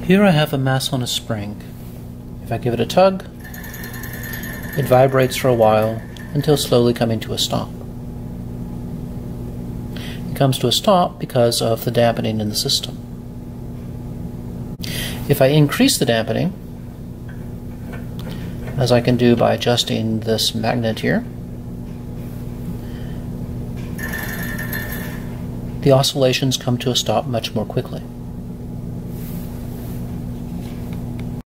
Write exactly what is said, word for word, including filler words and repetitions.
Here I have a mass on a spring. If I give it a tug, it vibrates for a while until slowly coming to a stop. It comes to a stop because of the dampening in the system. If I increase the dampening, as I can do by adjusting this magnet here, the oscillations come to a stop much more quickly.